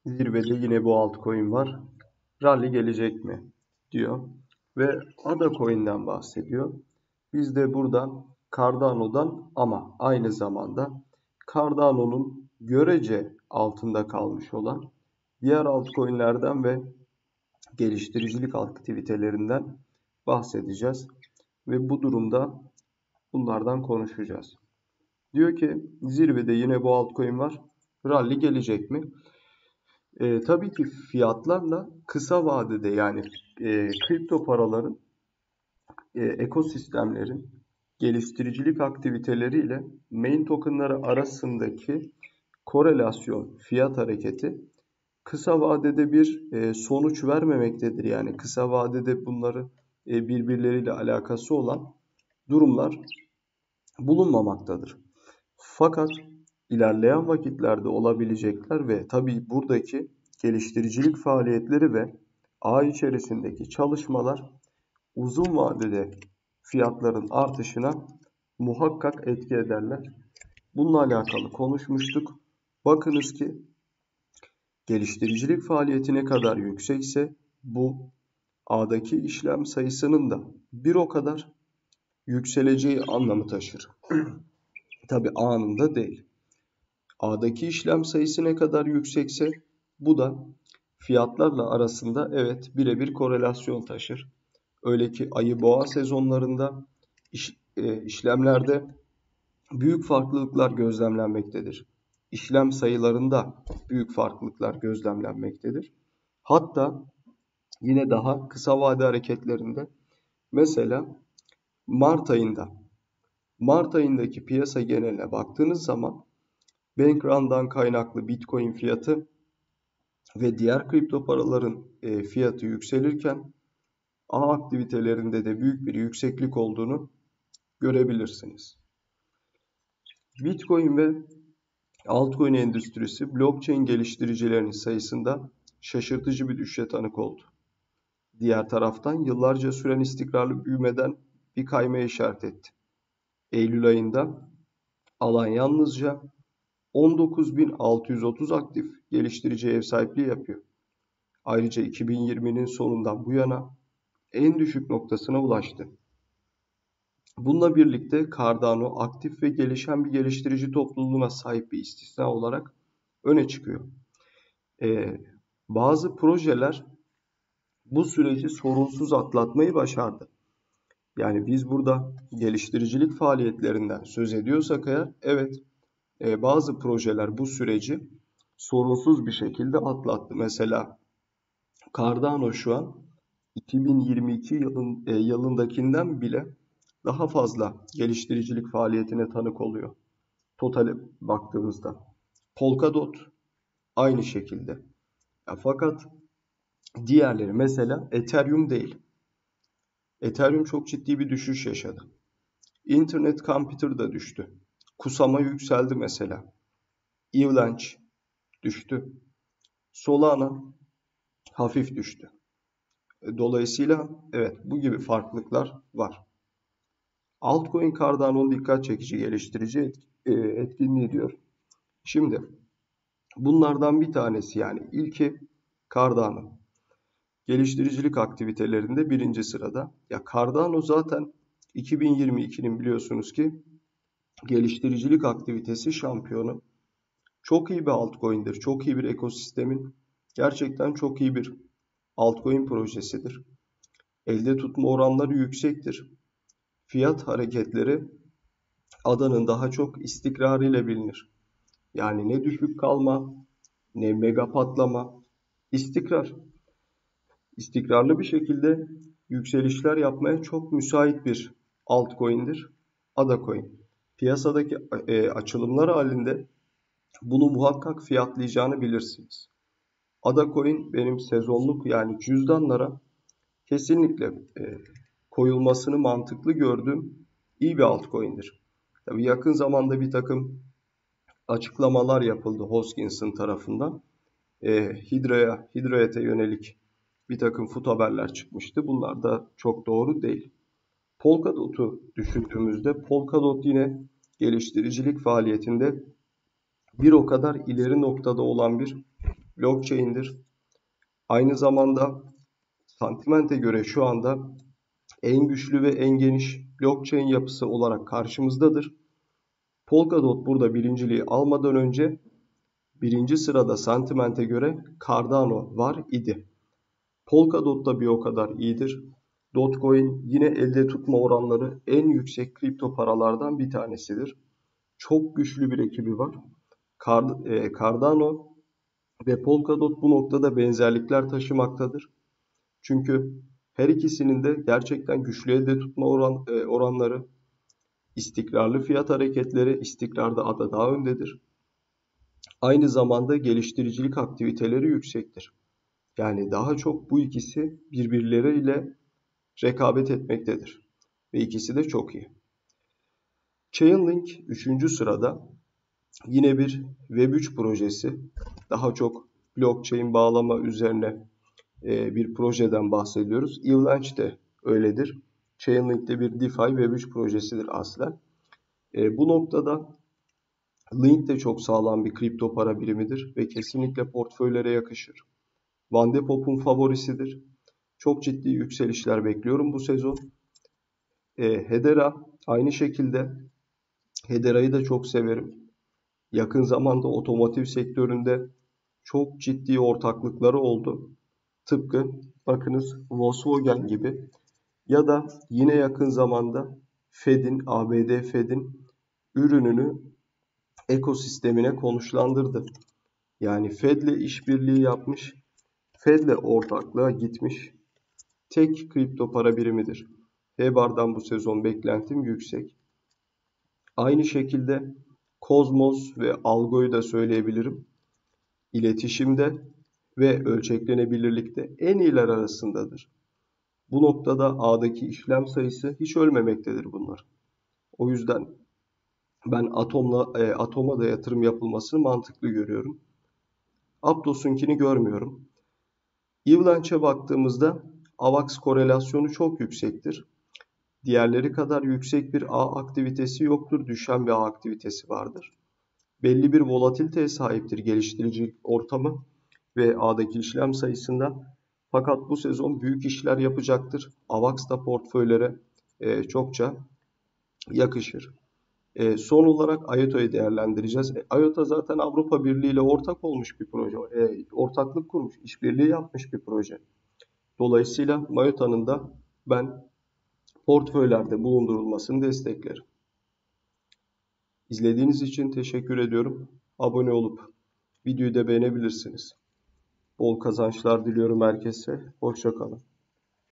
Zirvede yine bu altcoin var. Rally gelecek mi? Diyor. Ve ADA Coin'den bahsediyor. Biz de burada Cardano'dan ama aynı zamanda Cardano'nun görece altında kalmış olan diğer altcoin'lerden ve geliştiricilik aktivitelerinden bahsedeceğiz. Ve bu durumda bunlardan konuşacağız. Diyor ki zirvede yine bu altcoin var. Rally gelecek mi? Tabii ki fiyatlarla kısa vadede yani kripto paraların, ekosistemlerin geliştiricilik aktiviteleriyle main tokenları arasındaki korelasyon, fiyat hareketi kısa vadede bir sonuç vermemektedir. Yani kısa vadede bunları birbirleriyle alakası olan durumlar bulunmamaktadır. Fakat ilerleyen vakitlerde olabilecekler ve tabii buradaki geliştiricilik faaliyetleri ve ağ içerisindeki çalışmalar uzun vadede fiyatların artışına muhakkak etki ederler. Bununla alakalı konuşmuştuk. Bakınız ki geliştiricilik faaliyeti ne kadar yüksekse bu ağdaki işlem sayısının da bir o kadar yükseleceği anlamı taşır. Tabii anında değil. Ağdaki işlem sayısı ne kadar yüksekse bu da fiyatlarla arasında evet birebir korelasyon taşır. Öyle ki ayı boğa sezonlarında işlemlerde büyük farklılıklar gözlemlenmektedir. İşlem sayılarında büyük farklılıklar gözlemlenmektedir. Hatta yine daha kısa vade hareketlerinde mesela Mart ayındaki piyasa geneline baktığınız zaman Bank Run'dan kaynaklı Bitcoin fiyatı ve diğer kripto paraların fiyatı yükselirken ağ aktivitelerinde de büyük bir yükseklik olduğunu görebilirsiniz. Bitcoin ve altcoin endüstrisi blockchain geliştiricilerinin sayısında şaşırtıcı bir düşüşe tanık oldu. Diğer taraftan yıllarca süren istikrarlı büyümeden bir kaymaya işaret etti. Eylül ayında alan yalnızca 19.630 aktif geliştiriciye ev sahipliği yapıyor. Ayrıca 2020'nin sonundan bu yana en düşük noktasına ulaştı. Bununla birlikte Cardano aktif ve gelişen bir geliştirici topluluğuna sahip bir istisna olarak öne çıkıyor. Bazı projeler bu süreci sorunsuz atlatmayı başardı. Yani biz burada geliştiricilik faaliyetlerinden söz ediyorsak eğer, evet bazı projeler bu süreci sorunsuz bir şekilde atlattı. Mesela Cardano şu an 2022 yılındakinden bile daha fazla geliştiricilik faaliyetine tanık oluyor. Totale baktığımızda. Polkadot aynı şekilde. Fakat diğerleri mesela Ethereum değil. Ethereum çok ciddi bir düşüş yaşadı. Internet Computer da düştü. Kusama yükseldi mesela. Avalanche düştü. Solana hafif düştü. Dolayısıyla evet bu gibi farklılıklar var. Altcoin Cardano'nun dikkat çekici geliştirici etkinliği diyor. Şimdi bunlardan bir tanesi yani ilki Cardano. Geliştiricilik aktivitelerinde birinci sırada. Ya Cardano zaten 2022'nin biliyorsunuz ki geliştiricilik aktivitesi şampiyonu. Çok iyi bir altcoin'dir. Çok iyi bir ekosistemin gerçekten çok iyi bir altcoin projesidir. Elde tutma oranları yüksektir. Fiyat hareketleri adanın daha çok istikrarıyla bilinir. Yani ne düşük kalma, ne mega patlama, istikrar. İstikrarlı bir şekilde yükselişler yapmaya çok müsait bir altcoin'dir. ADA Coin. Piyasadaki açılımlar halinde bunu muhakkak fiyatlayacağını bilirsiniz. ADA Coin benim sezonluk yani cüzdanlara kesinlikle koyulmasını mantıklı gördüğüm iyi bir altcoin'dir. Tabii yakın zamanda bir takım açıklamalar yapıldı Hoskinson tarafından. Hidroet'e yönelik bir takım fut haberler çıkmıştı. Bunlar da çok doğru değil. Polkadot'u düşündüğümüzde Polkadot yine geliştiricilik faaliyetinde bir o kadar ileri noktada olan bir blockchain'dir. Aynı zamanda Sentiment'e göre şu anda en güçlü ve en geniş blockchain yapısı olarak karşımızdadır. Polkadot burada birinciliği almadan önce birinci sırada Sentiment'e göre Cardano var idi. Polkadot da bir o kadar iyidir. Dogecoin yine elde tutma oranları en yüksek kripto paralardan bir tanesidir. Çok güçlü bir ekibi var. Cardano ve Polkadot bu noktada benzerlikler taşımaktadır. Çünkü her ikisinin de gerçekten güçlü elde tutma oranları, istikrarlı fiyat hareketleri, istikrarda daha öndedir. Aynı zamanda geliştiricilik aktiviteleri yüksektir. Yani daha çok bu ikisi birbirleriyle rekabet etmektedir. Ve ikisi de çok iyi. Chainlink 3. sırada yine bir Web3 projesi. Daha çok blockchain bağlama üzerine bir projeden bahsediyoruz. Avalanche de öyledir. Chainlink de bir DeFi Web3 projesidir aslen. Bu noktada Link de çok sağlam bir kripto para birimidir ve kesinlikle portföylere yakışır. Van de Pop'un favorisidir. Çok ciddi yükselişler bekliyorum bu sezon. Hedera aynı şekilde. Hedera'yı da çok severim. Yakın zamanda otomotiv sektöründe çok ciddi ortaklıkları oldu. Tıpkı bakınız Volkswagen gibi ya da yine yakın zamanda ABD Fed'in ürününü ekosistemine konuşlandırdı. Yani Fed'le işbirliği yapmış, Fed'le ortaklığa gitmiş tek kripto para birimidir. HBAR'dan bu sezon beklentim yüksek. Aynı şekilde Cosmos ve Algo'yu da söyleyebilirim. İletişimde ve ölçeklenebilirlikte en iyiler arasındadır. Bu noktada ağdaki işlem sayısı hiç ölmemektedir bunlar. O yüzden ben Atom'a da yatırım yapılmasını mantıklı görüyorum. Aptos'unkini görmüyorum. Avalanche'e baktığımızda AVAX korelasyonu çok yüksektir. Diğerleri kadar yüksek bir ağ aktivitesi yoktur. Düşen bir ağ aktivitesi vardır. Belli bir volatiliteye sahiptir geliştirici ortamı ve ağdaki işlem sayısından. Fakat bu sezon büyük işler yapacaktır. AVAX da portföylere çokça yakışır. Son olarak IOTA'yı değerlendireceğiz. IOTA zaten Avrupa Birliği ile ortak olmuş bir proje. Ortaklık kurmuş, işbirliği yapmış bir proje. Dolayısıyla IOTA'nın da ben portföylerde bulundurulmasını desteklerim. İzlediğiniz için teşekkür ediyorum. Abone olup videoyu da beğenebilirsiniz. Bol kazançlar diliyorum herkese. Hoşça kalın.